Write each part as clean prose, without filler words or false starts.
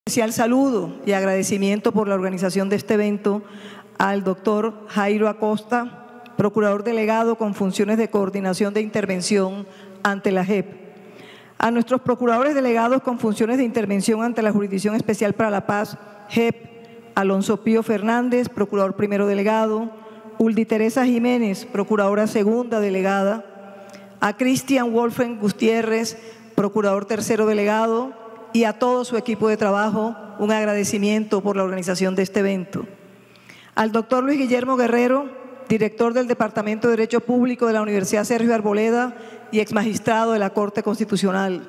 Especial saludo y agradecimiento por la organización de este evento al doctor Jairo Acosta, procurador delegado con funciones de coordinación de intervención ante la JEP. A nuestros procuradores delegados con funciones de intervención ante la Jurisdicción Especial para la Paz, JEP, Alonso Pío Fernández, procurador primero delegado, Uldi Teresa Jiménez, procuradora segunda delegada, a Cristian Wolfgang Gutiérrez, procurador tercero delegado, y a todo su equipo de trabajo, un agradecimiento por la organización de este evento. Al doctor Luis Guillermo Guerrero, director del Departamento de Derecho Público de la Universidad Sergio Arboleda y exmagistrado de la Corte Constitucional.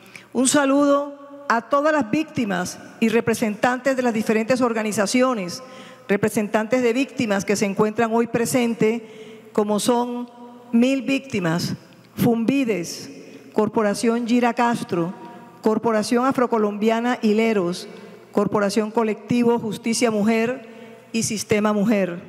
Un saludo a todas las víctimas y representantes de las diferentes organizaciones, representantes de víctimas que se encuentran hoy presentes, como son 1000 Víctimas, Fumbides, Corporación Gira Castro, Corporación Afrocolombiana Hileros, Corporación Colectivo Justicia Mujer y Sistema Mujer.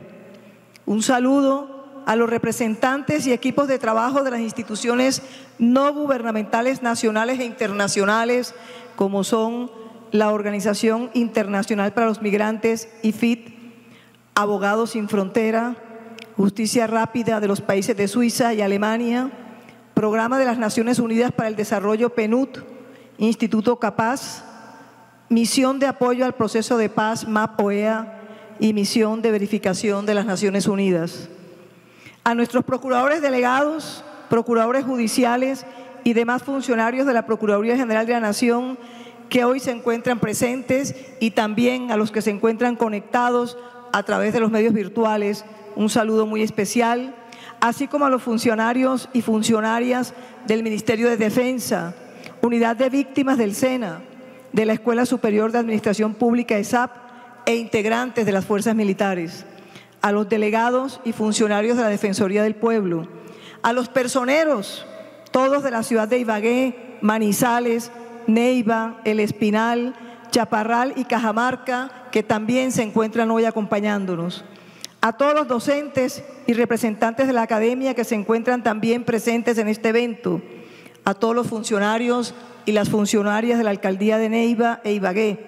Un saludo a los representantes y equipos de trabajo de las instituciones no gubernamentales nacionales e internacionales, como son la Organización Internacional para los Migrantes, IFIT, Abogados Sin Frontera, Justicia Rápida de los países de Suiza y Alemania, Programa de las Naciones Unidas para el Desarrollo PNUD, Instituto Capaz, Misión de Apoyo al Proceso de Paz, MAP-OEA, y Misión de Verificación de las Naciones Unidas. A nuestros procuradores delegados, procuradores judiciales y demás funcionarios de la Procuraduría General de la Nación que hoy se encuentran presentes, y también a los que se encuentran conectados a través de los medios virtuales, un saludo muy especial, así como a los funcionarios y funcionarias del Ministerio de Defensa, Unidad de Víctimas del SENA, de la Escuela Superior de Administración Pública ESAP e integrantes de las fuerzas militares, a los delegados y funcionarios de la Defensoría del Pueblo, a los personeros, todos de la ciudad de Ibagué, Manizales, Neiva, El Espinal, Chaparral y Cajamarca, que también se encuentran hoy acompañándonos, a todos los docentes y representantes de la academia que se encuentran también presentes en este evento, a todos los funcionarios y las funcionarias de la Alcaldía de Neiva e Ibagué,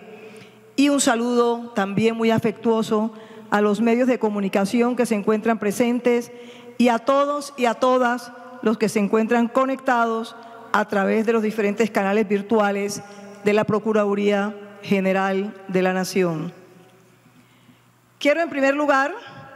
y un saludo también muy afectuoso a los medios de comunicación que se encuentran presentes y a todos y a todas los que se encuentran conectados a través de los diferentes canales virtuales de la Procuraduría General de la Nación. Quiero en primer lugar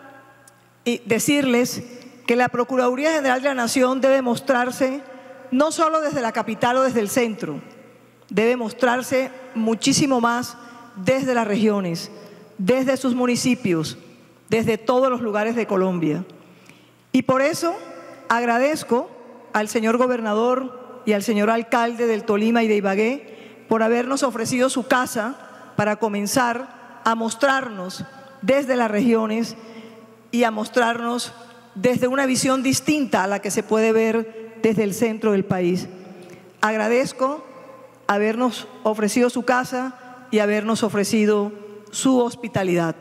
decirles que la Procuraduría General de la Nación debe mostrarse no solo desde la capital o desde el centro, debe mostrarse muchísimo más desde las regiones, desde sus municipios, desde todos los lugares de Colombia. Y por eso agradezco al señor gobernador y al señor alcalde del Tolima y de Ibagué por habernos ofrecido su casa para comenzar a mostrarnos desde las regiones y a mostrarnos desde una visión distinta a la que se puede ver desde el centro del país. Agradezco habernos ofrecido su casa y habernos ofrecido su hospitalidad.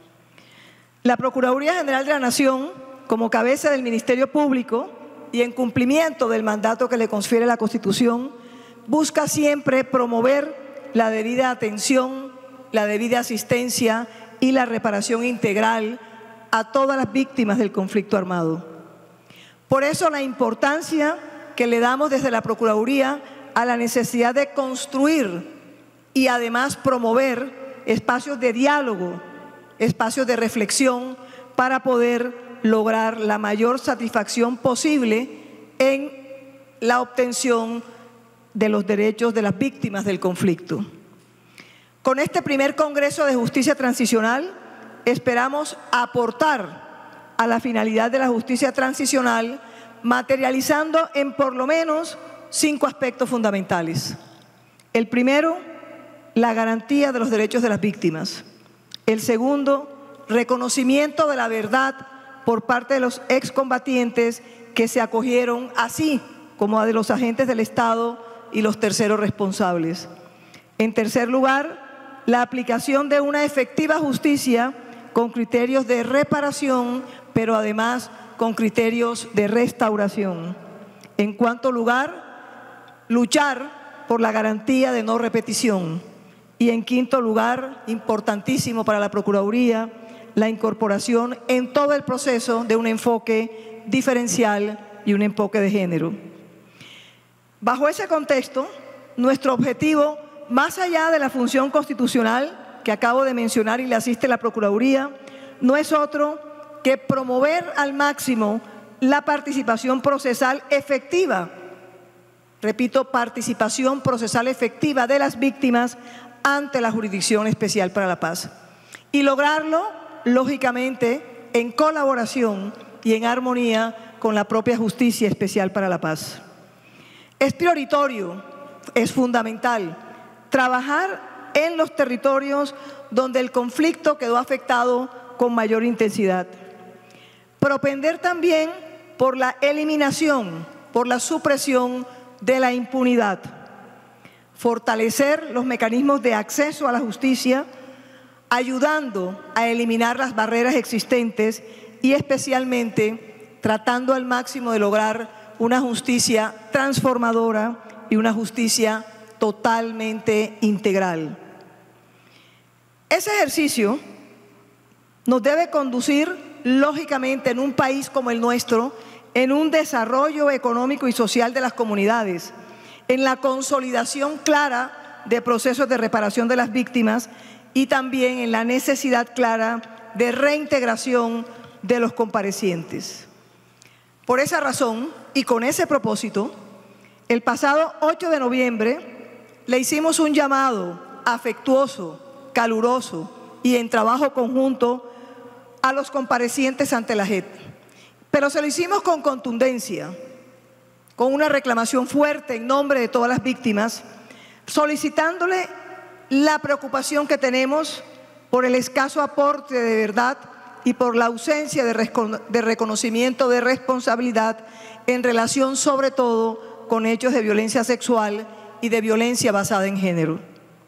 La Procuraduría General de la Nación, como cabeza del Ministerio Público y en cumplimiento del mandato que le confiere la Constitución, busca siempre promover la debida atención, la debida asistencia y la reparación integral a todas las víctimas del conflicto armado. Por eso la importancia que le damos desde la Procuraduría a la necesidad de construir y además promover espacios de diálogo, espacios de reflexión para poder lograr la mayor satisfacción posible en la obtención de los derechos de las víctimas del conflicto. Con este primer Congreso de Justicia Transicional esperamos aportar a la finalidad de la justicia transicional, materializando en por lo menos 5 aspectos fundamentales. El primero, la garantía de los derechos de las víctimas. El segundo, reconocimiento de la verdad por parte de los excombatientes que se acogieron, así como de los agentes del Estado y los terceros responsables. En tercer lugar, la aplicación de una efectiva justicia con criterios de reparación, pero además con criterios de restauración. En cuarto lugar, luchar por la garantía de no repetición. Y en quinto lugar, importantísimo para la Procuraduría, la incorporación en todo el proceso de un enfoque diferencial y un enfoque de género. Bajo ese contexto, nuestro objetivo, más allá de la función constitucional que acabo de mencionar y le asiste la Procuraduría, no es otro que promover al máximo la participación procesal efectiva, repito, participación procesal efectiva de las víctimas ante la Jurisdicción Especial para la Paz. Y lograrlo, lógicamente, en colaboración y en armonía con la propia Justicia Especial para la Paz. Es prioritario, es fundamental, trabajar en los territorios donde el conflicto quedó afectado con mayor intensidad. Propender también por la eliminación, por la supresión de la impunidad. Fortalecer los mecanismos de acceso a la justicia, ayudando a eliminar las barreras existentes y especialmente tratando al máximo de lograr una justicia transformadora y una justicia totalmente integral. Ese ejercicio nos debe conducir, lógicamente, en un país como el nuestro, en un desarrollo económico y social de las comunidades, en la consolidación clara de procesos de reparación de las víctimas y también en la necesidad clara de reintegración de los comparecientes. Por esa razón y con ese propósito, el pasado 8 de noviembre le hicimos un llamado afectuoso, caluroso y en trabajo conjunto a los comparecientes ante la JEP. Pero se lo hicimos con contundencia, con una reclamación fuerte en nombre de todas las víctimas, solicitándole la preocupación que tenemos por el escaso aporte de verdad y por la ausencia de reconocimiento de responsabilidad en relación sobre todo con hechos de violencia sexual y de violencia basada en género.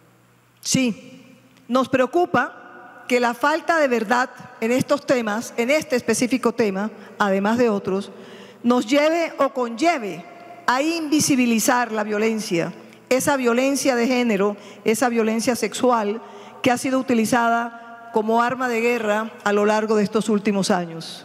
Sí, nos preocupa que la falta de verdad en estos temas, en este específico tema, además de otros, nos lleve o conlleve a invisibilizar la violencia, esa violencia de género, esa violencia sexual que ha sido utilizada como arma de guerra a lo largo de estos últimos años.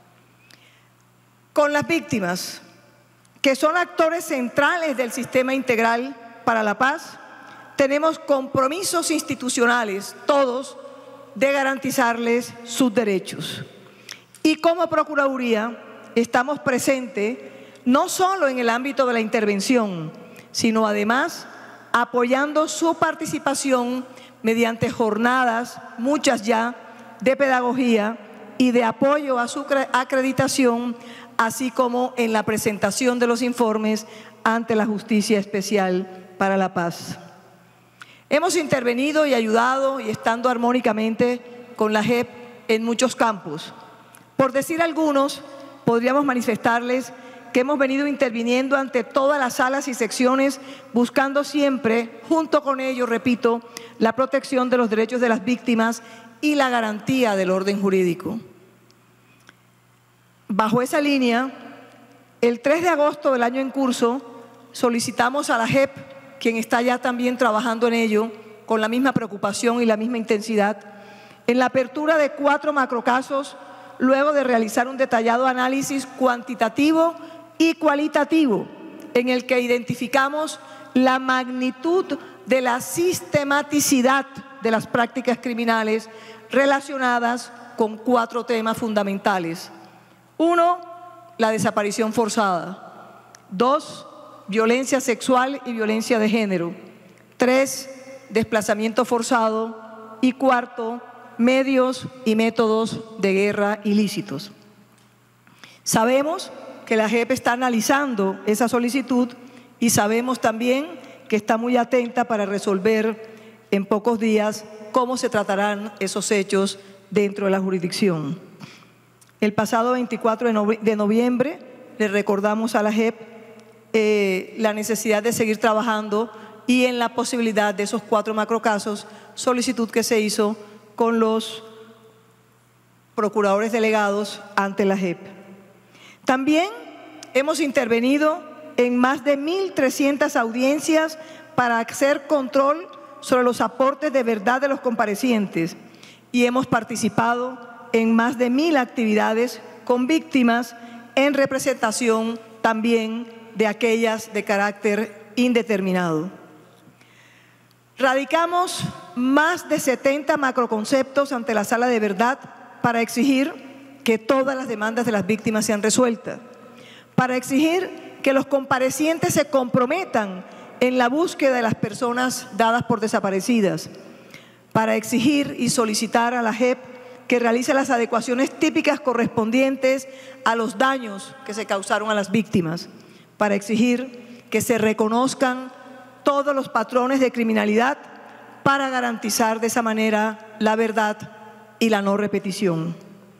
Con las víctimas, que son actores centrales del sistema integral para la paz, tenemos compromisos institucionales, todos, de garantizarles sus derechos. Y como Procuraduría estamos presentes no solo en el ámbito de la intervención, sino además apoyando su participación mediante jornadas, muchas ya, de pedagogía y de apoyo a su acreditación, así como en la presentación de los informes ante la Justicia Especial para la Paz. Hemos intervenido y ayudado y estando armónicamente con la JEP en muchos campos. Por decir algunos, podríamos manifestarles que hemos venido interviniendo ante todas las salas y secciones, buscando siempre, junto con ello, repito, la protección de los derechos de las víctimas y la garantía del orden jurídico. Bajo esa línea, el 3 de agosto del año en curso, solicitamos a la JEP, quien está ya también trabajando en ello, con la misma preocupación y la misma intensidad, en la apertura de 4 macrocasos, luego de realizar un detallado análisis cuantitativo y cualitativo, en el que identificamos la magnitud de la sistematicidad de las prácticas criminales relacionadas con 4 temas fundamentales. 1, la desaparición forzada. 2, violencia sexual y violencia de género. 3, desplazamiento forzado. Y 4, medios y métodos de guerra ilícitos. Sabemos que la JEP está analizando esa solicitud y sabemos también que está muy atenta para resolver en pocos días cómo se tratarán esos hechos dentro de la jurisdicción. El pasado 24 de noviembre le recordamos a la JEP la necesidad de seguir trabajando y en la posibilidad de esos 4 macrocasos, solicitud que se hizo con los procuradores delegados ante la JEP. También hemos intervenido en más de 1.300 audiencias para hacer control sobre los aportes de verdad de los comparecientes y hemos participado en más de 1000 actividades con víctimas en representación también de aquellas de carácter indeterminado. Radicamos más de 70 macroconceptos ante la Sala de Verdad para exigir que todas las demandas de las víctimas sean resueltas, para exigir que los comparecientes se comprometan en la búsqueda de las personas dadas por desaparecidas, para exigir y solicitar a la JEP que realice las adecuaciones típicas correspondientes a los daños que se causaron a las víctimas, para exigir que se reconozcan todos los patrones de criminalidad para garantizar de esa manera la verdad y la no repetición.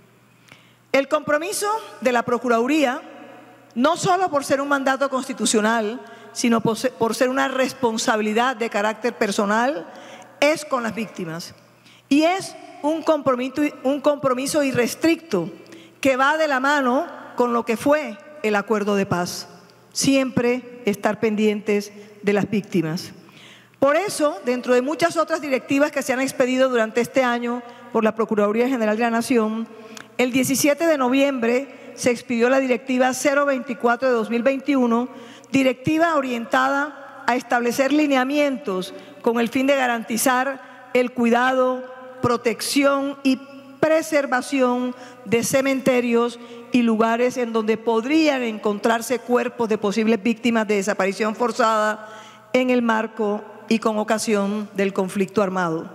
El compromiso de la Procuraduría, no solo por ser un mandato constitucional, sino por ser una responsabilidad de carácter personal, es con las víctimas. Y es un compromiso irrestricto que va de la mano con lo que fue el acuerdo de paz. Siempre estar pendientes de las víctimas. Por eso, dentro de muchas otras directivas que se han expedido durante este año por la Procuraduría General de la Nación, el 17 de noviembre se expidió la Directiva 024 de 2021, directiva orientada a establecer lineamientos con el fin de garantizar el cuidado, protección y preservación de cementerios y lugares en donde podrían encontrarse cuerpos de posibles víctimas de desaparición forzada en el marco y con ocasión del conflicto armado.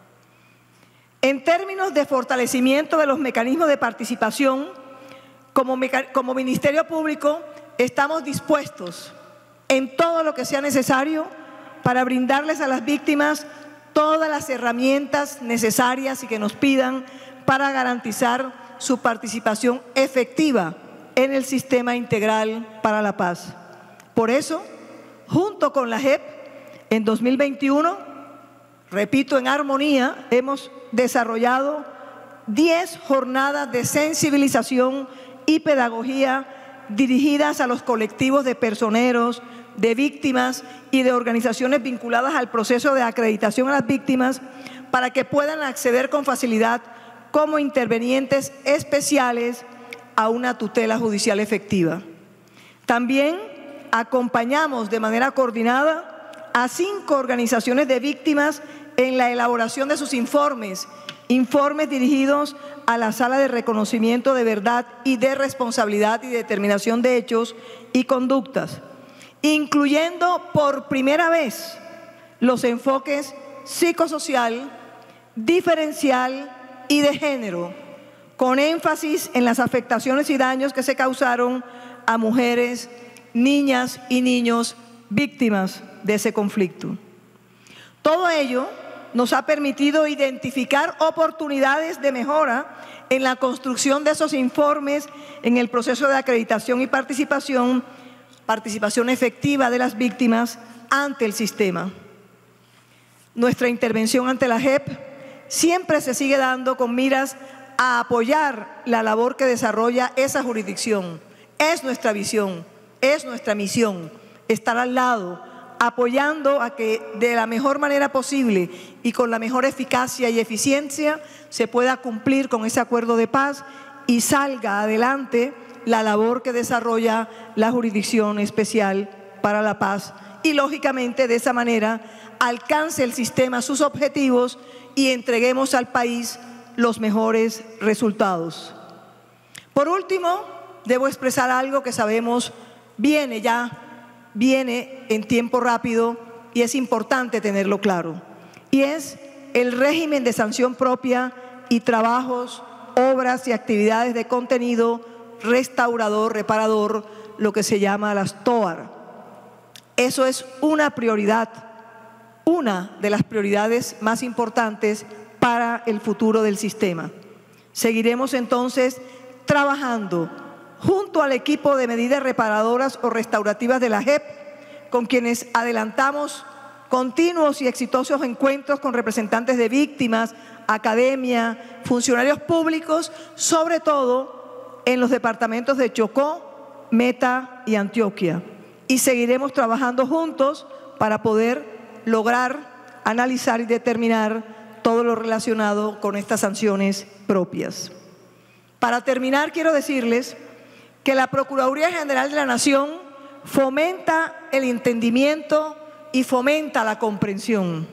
En términos de fortalecimiento de los mecanismos de participación, como Ministerio Público estamos dispuestos en todo lo que sea necesario para brindarles a las víctimas todas las herramientas necesarias y que nos pidan para garantizar su participación efectiva en el sistema integral para la paz. Por eso, junto con la JEP, en 2021, repito, en armonía, hemos desarrollado 10 jornadas de sensibilización y pedagogía dirigidas a los colectivos de personeros, de víctimas y de organizaciones vinculadas al proceso de acreditación a las víctimas para que puedan acceder con facilidad como intervenientes especiales a una tutela judicial efectiva. También acompañamos de manera coordinada a 5 organizaciones de víctimas en la elaboración de sus informes dirigidos a la Sala de Reconocimiento de Verdad y de Responsabilidad y Determinación de Hechos y Conductas, incluyendo por primera vez los enfoques psicosocial, diferencial y de género, con énfasis en las afectaciones y daños que se causaron a mujeres, niñas y niños víctimas de ese conflicto. Todo ello nos ha permitido identificar oportunidades de mejora en la construcción de esos informes en el proceso de acreditación y participación efectiva de las víctimas ante el sistema. Nuestra intervención ante la JEP siempre se sigue dando con miras a apoyar la labor que desarrolla esa jurisdicción. Es nuestra visión, es nuestra misión, estar al lado, apoyando a que de la mejor manera posible y con la mejor eficacia y eficiencia se pueda cumplir con ese acuerdo de paz y salga adelante la labor que desarrolla la Jurisdicción Especial para la Paz y, lógicamente, de esa manera alcance el sistema sus objetivos y entreguemos al país los mejores resultados. Por último, debo expresar algo que sabemos viene en tiempo rápido y es importante tenerlo claro, y es el régimen de sanción propia y trabajos, obras y actividades de contenido restaurador, reparador, lo que se llama las TOAR. Eso es una prioridad, una de las prioridades más importantes para el futuro del sistema. Seguiremos entonces trabajando junto al equipo de medidas reparadoras o restaurativas de la JEP, con quienes adelantamos continuos y exitosos encuentros con representantes de víctimas, academia, funcionarios públicos, sobre todo en los departamentos de Chocó, Meta y Antioquia. Y seguiremos trabajando juntos para poder lograr analizar y determinar todo lo relacionado con estas sanciones propias. Para terminar, quiero decirles que la Procuraduría General de la Nación fomenta el entendimiento y fomenta la comprensión.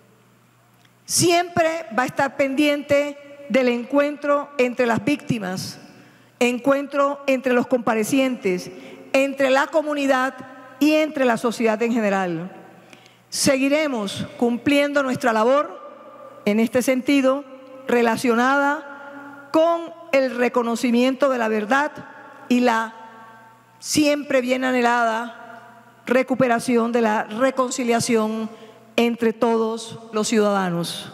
Siempre va a estar pendiente del encuentro entre las víctimas, encuentro entre los comparecientes, entre la comunidad y entre la sociedad en general. Seguiremos cumpliendo nuestra labor en este sentido, relacionada con el reconocimiento de la verdad y la siempre bien anhelada recuperación de la reconciliación entre todos los ciudadanos.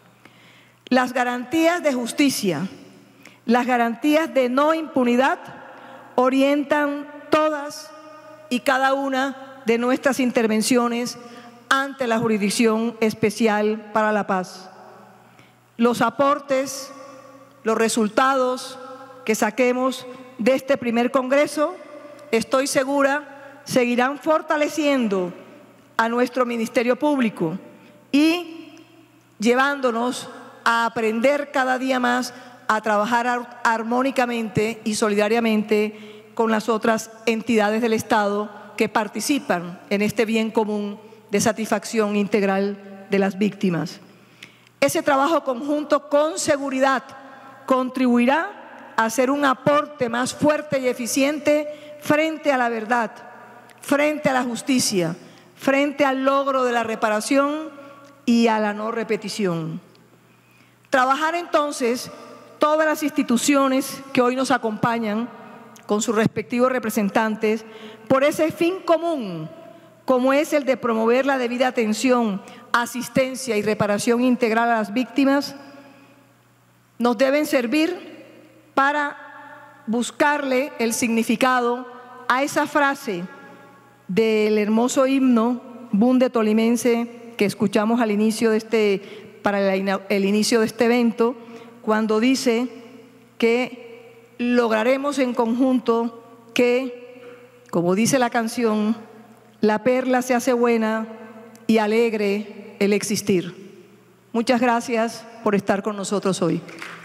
Las garantías de justicia, las garantías de no impunidad orientan todas y cada una de nuestras intervenciones ante la Jurisdicción Especial para la Paz. Los aportes, los resultados que saquemos de este primer Congreso, estoy segura, seguirán fortaleciendo a nuestro Ministerio Público y llevándonos a aprender cada día más a trabajar armónicamente y solidariamente con las otras entidades del Estado que participan en este bien común de satisfacción integral de las víctimas. Ese trabajo conjunto con seguridad contribuirá a hacer un aporte más fuerte y eficiente frente a la verdad, frente a la justicia, frente al logro de la reparación y a la no repetición. Trabajar entonces todas las instituciones que hoy nos acompañan con sus respectivos representantes por ese fin común, como es el de promover la debida atención, asistencia y reparación integral a las víctimas, nos deben servir para buscarle el significado a esa frase del hermoso himno bunde tolimense que escuchamos al inicio de para el inicio de este evento, cuando dice que lograremos en conjunto que, como dice la canción, la perla se hace buena y alegre el existir. Muchas gracias por estar con nosotros hoy.